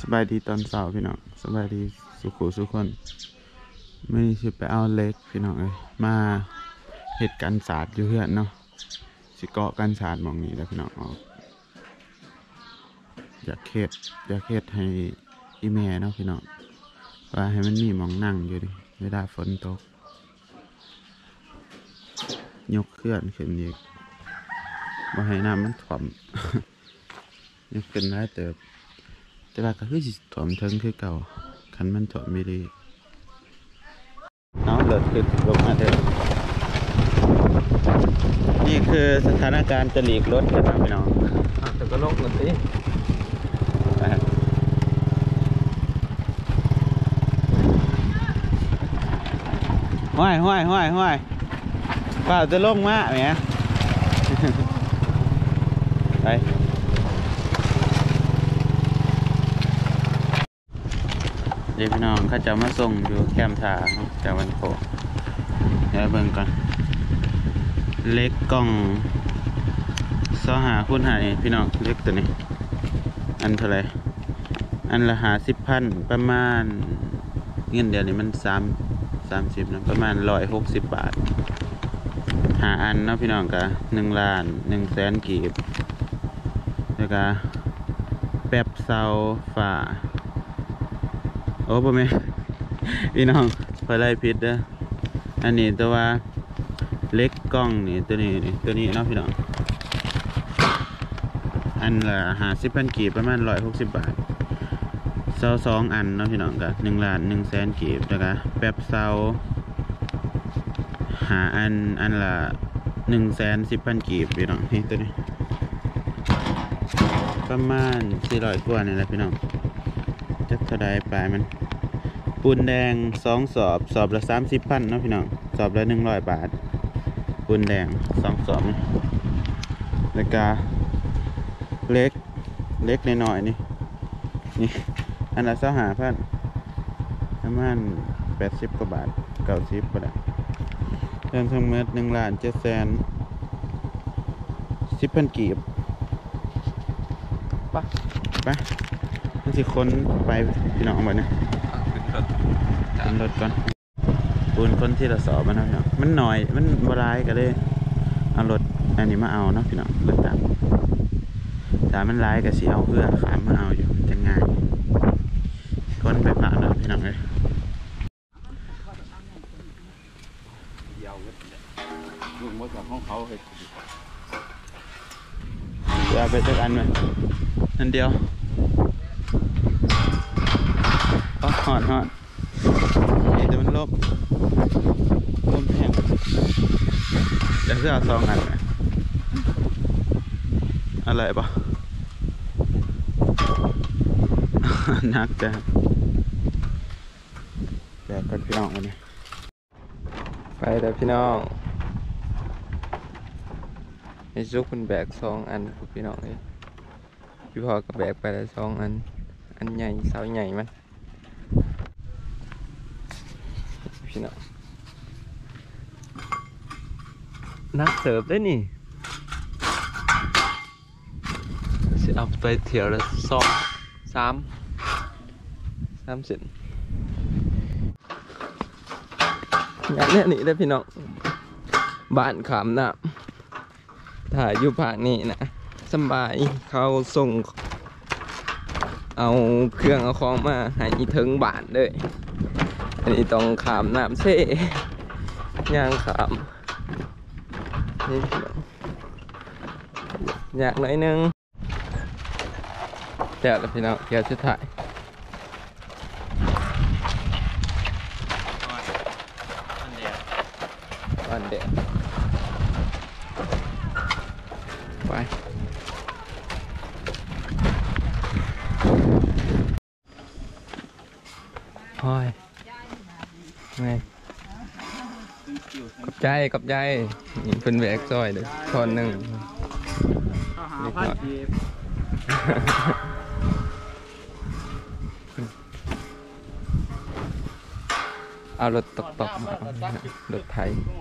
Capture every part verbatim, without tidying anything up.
บายดีตอนเช้าพี่น้องสบายดีสุขุสุขคนไม่ได้ไปเอาเล็กพี่น้องเลยมาเหตุการณ์ศาสตร์อยู่เพื่อนเนาะสิเกาะการศาสตร์มองนี้แล้วพี่น้องออกอยากเฮ็ดอยากเฮ็ดให้อีแม่เนาะพี่น้องว่าให้มันมีมองนั่งอยู่ดิเวลาฝนตกยกเคลื่อนขึ้นอีกบ่ให้น้ำมันถ่วม ยกขึ้นได้เติบแต่ว่าก็คือสิถ่วมเทิงคือเก่าคันมันถ่วมไม่ดีน้องเลิศขึ้นลงมาเถอะนี่คือสถานการณ์จะหลีกรถกันนะพี่น้องแต่ก็ลงกันสิห้อยห้อยห้อยห้อยเปล่าจะลงมาไหมไปเดี๋ยวพี่น้องเขาจะมาส่งอยู่แคมป์ทาจากวันโผล่เดี๋ยวเบิ่งก่อนเล็กกล่องซอหาคุณหานี่พี่น้องเล็กตัวนี้อันเท่าไรอันละหาสิบพันประมาณเงินเดือนนี้มันสามสามสิบนะประมาณร้อยหกสิบบาทหาอันเนาะพี่น้องกะหนึ่งล้านหนึ่งแสนกีบแล้วก็แป๊บเสาฝ่าโอ้ป่ะแม่พี่น้องพอไล่พิษเด้ออันนี้ตัวว่าเล็กกล้องนี่ตัวนี้นี่ตัวนี้เนาะพี่น้องอันละหาสิบพันกีบประมาณร้อยหกสิบบาทเสาสองอันเนาะพี่น้องกะหนึ่งล้านหนึ่งแสนกีบแล้วก็แป๊บเสาหาอันอันละหนึ่งแสนสิบพันกีบพี่น้องนี่ตัวนี้ประมาณสี่ร้อยกว่านี่แหละพี่น้องจะเท่าใดปลายมันปูนแดงสองสอบสอบละสามสิบพันเนาะพี่น้องสอบละหนึ่งร้อยบาทปูนแดงสองสอบแล้วก็เล็กเล็กหน่อยๆนี่นี่อันละสองหาพันประมาณแปดสิบกว่าบาทเก้าสิบก็ได้เริ่มทั้งเม็ดหนึ่งล้านเจ็ดแสนสิบพันกีบปะปะนั่นสิคนไปพี่น้องเอาไปเนี่ยขึ้นรถก่อนปูนคนที่เราสอบมาเนาะพี่น้องมันหน่อยมันบรายก็เลยเอารถอันนี้มาเอาเนาะพี่น้องรถตามแต่มันร้ายก็สิเอาเพื่อขามมาเอาอยู่มันจะง่ายคนไปผ่านเนาะพี่น้องเลยลุงว่าจากห้องเขาเห็ดเดี๋ยวไปสักอันไหมนั่นเดียวอ๋อหอดหอดนี่แต่มันลบลมแห้งเดี๋ยวจะเอาซองอันไหมอะไรปะนักแต่แบกกันพี่น้องกันนี่ไปแต่พี่น้องไอ้จุกคุณแบกสองอันพี่น้องเลยพี่พ่อก็แบกไปแล้วสองอันอันใหญ่เสาใหญ่มันพี่น้องนักเสิร์ฟได้นี่สิเอาไปเที่ยวละสองสามสามสิบงานเนี้ยนี่ได้พี่น้องบ้านขามน้ำถ่ายอยู่ภาคนี้นะสบายเขาส่งเอาเครื่องเอาของมาให้ถึงบ้านเลยอันนี้ต้องขามน้ำเซ่ย่างขามนี่อยากหน่อยนึงเดี๋ยวพี่น้องเดี๋ยวจะถ่ายวันเดียวไปโอ้ยไงกับใจกับใจนี่เป็นแบกซอยเด็กทอนหนึ่งเล็กน้อยเอารถตกตกรถไถ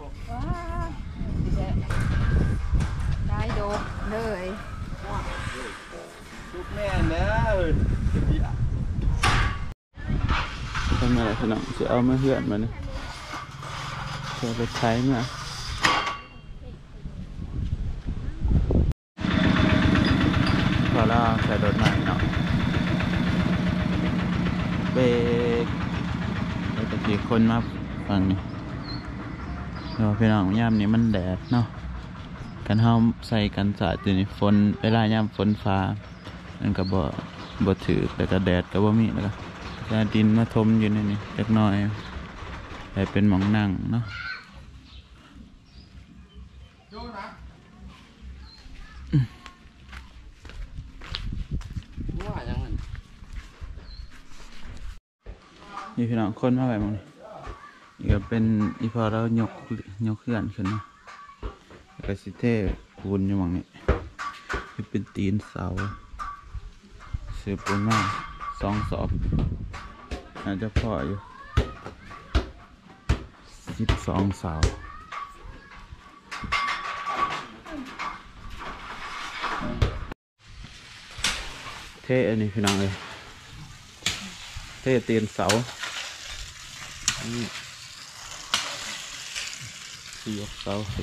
ได้โดดเลยลูกแม่เนอะเมื่อไรพี่น้องจะเอามาเหือนมาเนี่ยจะไปใช้เมื่อพอแล้วใส่รถใหม่เนาะเบรกแล้วตะกี้คนมาฟังนี่เราพี่น้องย่ามนี้มันแดดเนาะกันเฮาใส่กันสาดอยู่ในฝนเวลาย่ามฝนฟ้านั่นก็บ่บ่ถือแล้วก็แดดก็บ่มีแล้วก็จะดินมาทมอยู่ในนี้เล็กน้อยให้เป็นหมองนั่งเนาะนี่พี่น้องคนมาแบบนี้นี่ก็เป็นอีพอเรายกยกเคลื่อนขึ้นเนาะแล้วก็สิเทปูนอยู่หม่องนี้ที่เป็นตีนเสาซื้อปูนมาสองสอบอาจจะพออยู่สิบสองเสาเทอันนี้พี่น้องเลยเทตีนเสาสี่ยกเสาขึ้น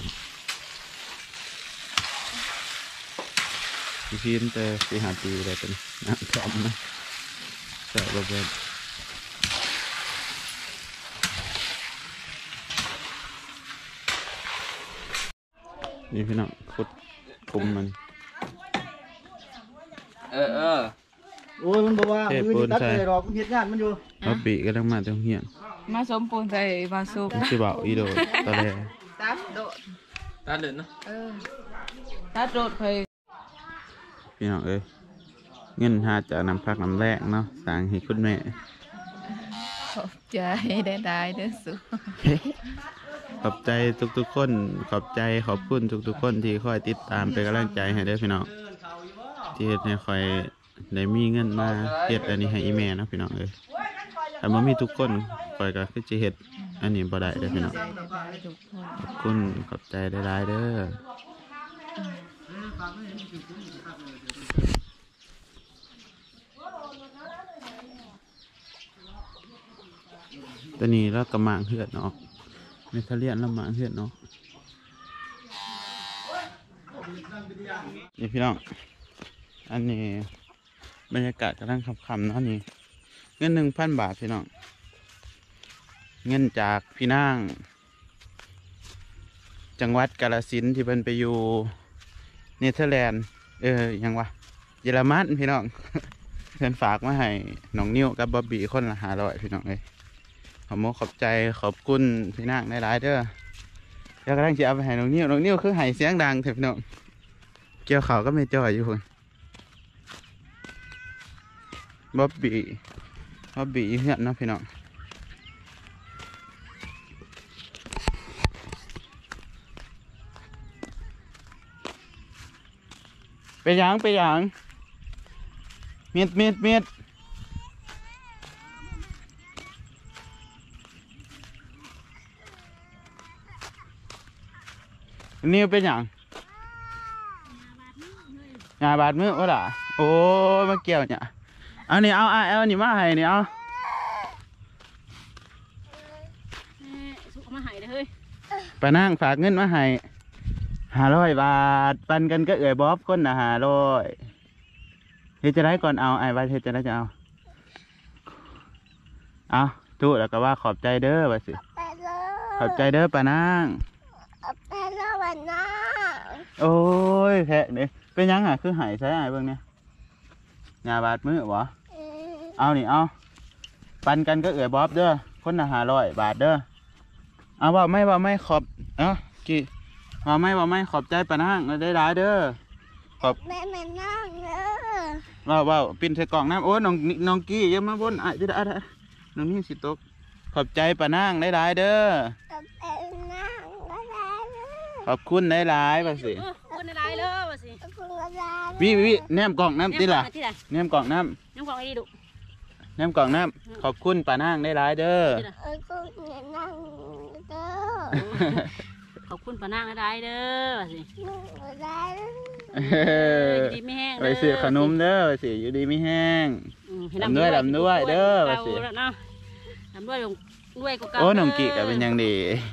พี่พิมแต่สี่หาปีอะไรกันน้ำท่วมนะแต่บ่เบิ่งนี่พี่น้องขุดคุมมันเออเออโอ้ยมันบอกว่ามือนี่ตัดเลยหรอกเฮ็ดงานมันอยู่มาปีก็ต้องมาตรงเฮียนมาสมปูนใส่มาสุกสิบ่าวอีโดตอนแรกตัดโดดตัดเลยเนาะเออตัดโดดไปพี่น้องเอ้ยเงินหาจากน้ำพักน้ำแรกเนาะสร้างให้คุณแม่ขอบใจได้ได้เด้อสุขอบใจทุกๆคนขอบใจขอบคุณทุกๆคนที่คอยติดตามเป็นกำลังใจให้เด้อพี่น้องที่เฮ็ดให้คอยได้มีเงินมาเฮ็ดอันนี้ให้อีแม่นะพี่น้องเอ้ยถ้าบ่มีทุกคนคอยก็คือสิเฮ็ดอันนี้บ่ได้เด้อพี่น้องขอบคุณขอบใจหลายๆเด้อตอนนี้เรากำลังเหือดเนาะเมทัลเลียนเราหมางเหือดเนาะนี่พี่น้องอันนี้บรรยากาศกำลังคำๆเนาะนี่เงินหนึ่งพันบาทพี่น้องเงินจากพี่นางจังหวัดกาฬสินธุ์ที่เพิ่นไปอยู่เนเธอร์แลนด์เออยังวะเยอรมันพี่น้องเพิ่นฝากมาให้น้องนิ้วกับบ๊อบบี้คนละห้าร้อยพี่น้องเลยขอบคุณขอบใจขอบคุณพี่นางได้หลายเด้อแล้วก็ตั้งใจเอาไปให้น้องนิ้วน้องนิ้วคือให้เสียงดังเถอะพี่น้องเกี่ยวเขาก็ไม่จ่อยอยู่คนบ๊อบบี้บ๊อบบี้เหือนเนาะพี่น้องไปยังไปยังเมียดเมียดเมียดนี่เป็นอย่างงาบาดมือวะล่ะโอ้ยมาเกี่ยวเนี่ยเอานี่เอาเอานี่มาให้นี่เอาสุกมาให้เลยเฮ้ยไปนั่งฝากเงินมาให้ห้าร้อยบาทปันกันก็เอ่ยบ๊อบคนนะห้าร้อยเฮ็ดจะได้ก่อนเอาไอ้บ้านเฮ็ดจะได้จะเอาเอาตู้แล้วก็ว่าขอบใจเด้อว่าสิขอบใจเด้อป้านางไปแล้ววันน้าโอ้ยแพะเนี่ยเป็นยังอ่ะคือหายใช้ไอ้เบิ่งเนี่ยงาบาดมือวะเอานี่เอาปันกันก็เอ่ยบ๊อบเด้อคนละห้าร้อยบาทเด้อเอาว่าไม่ว่าไม่ขอบเอ้ากี่ว่าไม่ว่าไม่ขอบใจป้านางได้ร้ายเด้อขอบแม่แม่นั่งเด้อว่าว่าปิ่นใส่กล่องน้ำโอ้น้องน้องกี้ยังมาบนไอ้ที่ได้น้องนี่สิตกขอบใจป้านางได้ร้ายเด้อขอบคุณได้ร้ายป่ะสิขอบคุณได้ร้ายเลยป่ะสิวิวิแนมกล่องน้ำติล่ะแนมกล่องน้ำแนมกล่องไอ้ดุแนมกล่องน้ำขอบคุณป้านางได้ร้ายเด้อขอบคุณป้านางได้ร้ายเด้อป่ะสิดีไม่แห้งไปซื้อขนมเด้อไปสิอยู่ดีไม่แห้งดำด้วยดำด้วยเด้อป่ะสิทำด้วยลงด้วยก็เก่าโอ้น้องกีก็เป็นยังดี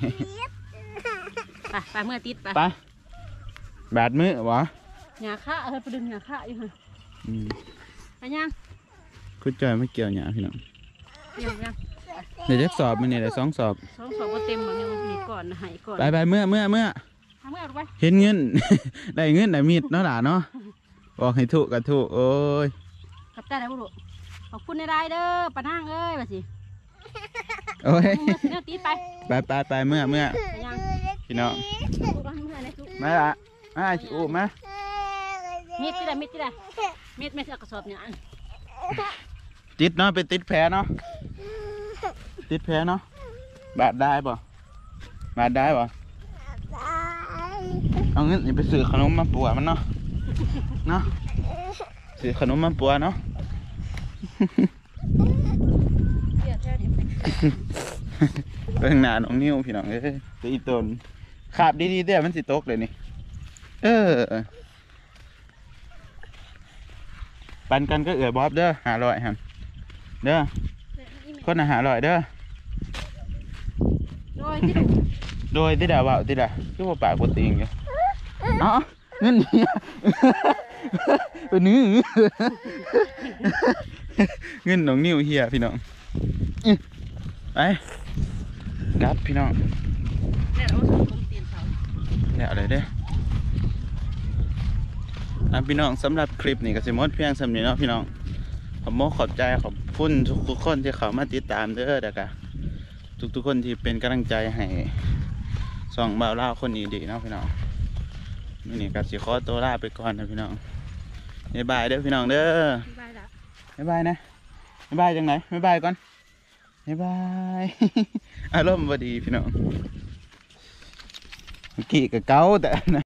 ไปไปเมื่อติดไปไปบาดมือวะหยาข้าเออไปดึงหยาข้าอยู่ฮะอืมไปยังคุณจอยไม่เกี่ยวหยาพี่น้องยังยังเดี๋ยวจะสอบมันนี่แหละสองสอบสองสองก็เต็มหมดยังมีก่อนหายก่อนไปไปเมื่อเมื่อเมื่อทำเมื่อเอาไปเห็นเงิน ได้เงินได้มีดเนาะหล่ะเนาะบอกให้ถูกก็ถูกโอ้ยขับใจได้บุรุษขอบคุณในรายเด้อปะนั่งเอ้ยมาสิโอ้ยเมื่อสิเนื้อตีไปไปไปไปเมื่อเมื่อไปยังพี่น้องเมื่อในทุกมาละมาชิอูมามีดที่ไหนมีดที่ไหนมีดไม่ใช่กระสอบเนี่ยติดเนาะเป็นติดแผลเนาะติดแผลเนาะบาดได้ป่ะบาดได้ป่ะเอาเงินนี่ไปซื้อขนมมาปัวมันเนาะเนาะซื้อขนมมาปัวเนาะเดี๋ยวเท่านี้เบิ่งหน้าน้องนิ้วพี่น้องเอ้ยตัวอีตนขาบดีๆเด้อมันสิตกเลยนี่เออปันกันก็เอือบอบเด้อหาลอยฮันเด้อคนอาหารลอยเด้อโดยที่โดยที่ดาวเบาที่ดาคือว่าปากบติงอยู่เอ้าเงินเนี่ยเป็นนื้อเงินน้องนิ้วเฮียพี่น้องไปกลับพี่น้องเนี่ยเราสังคมตีนเขาแล้วอะไรเด้ออ่ะพี่น้องสำหรับคลิปนี้ก็สิหมดเพียงสำนี้เนาะพี่น้องผมขอบใจขอบคุณทุกๆคนที่เข้ามาติดตามเด้อเด้อกะทุกๆคนที่เป็นกำลังใจให้ส่องบ่าวล่าคนนี้ดีเนาะพี่น้องนี่นี่ก็สิขอตัวลาไปก่อนนะพี่น้องบ๊ายบายเด้อพี่น้องเด้อบายละบ๊ายบายนะบ๊ายบายจังไหนบ๊ายบายก่อนบ๊ายบาย อารมณ์บ่ดีพี่น้องเมื่อกี้ก็เก้าแต่นะ